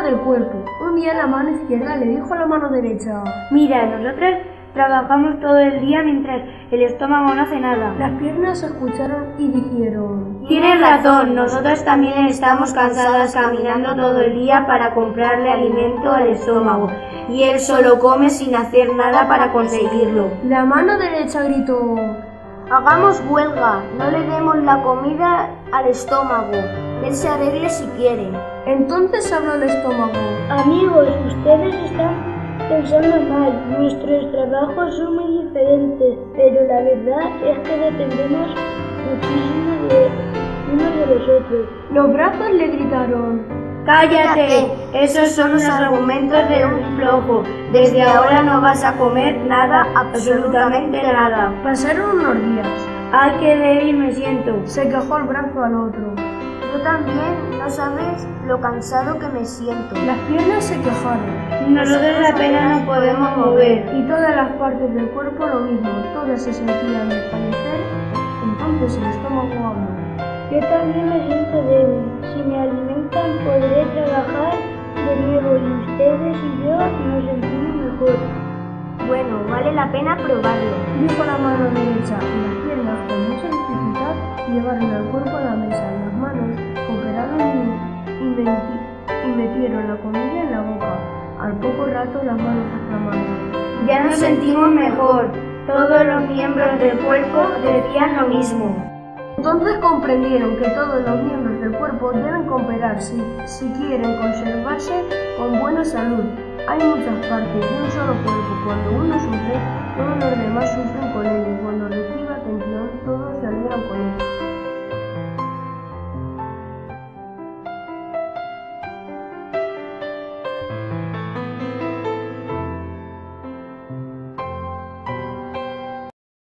del cuerpo. Un día la mano izquierda le dijo a la mano derecha: mira, nosotros trabajamos todo el día mientras el estómago no hace nada. Las piernas se escucharon y dijeron: tienes razón, nosotros también estamos cansadas caminando todo el día para comprarle alimento al estómago y él solo come sin hacer nada para conseguirlo. La mano derecha gritó: hagamos huelga, no le demos la comida al estómago, él se arregle si quiere. Entonces habló el estómago: amigos, ustedes están pensando mal, nuestros trabajos son muy diferentes, pero la verdad es que dependemos muchísimo de unos de los otros. Los brazos le gritaron: cállate, esos son los argumentos de un flojo. Desde ahora no vas a comer nada, absolutamente nada. Pasaron unos días. Ay, qué débil me siento. Se quejó el brazo al otro. Yo también, no sabes lo cansado que me siento. Las piernas se quejaron. Nosotros apenas nos podemos mover. Y todas las partes del cuerpo lo mismo, todas se sentían desfallecer. Entonces el estómago habló: yo también me siento débil. Si me alimentan podré trabajar de nuevo y ustedes y yo nos sentimos mejor. Bueno, vale la pena probarlo, dijo la mano derecha, y las piernas con mucha dificultad llevaron el cuerpo a la mesa. Las manos cooperaron y metieron la comida en la boca. Al poco rato las manos exclamaron: ya nos sentimos mejor. Todos los miembros del cuerpo decían lo mismo. Entonces comprendieron que todos los miembros del cuerpo deben cooperar si quieren conservarse con buena salud. Hay muchas partes de un solo cuerpo. Cuando uno sufre, todos los demás sufren con él.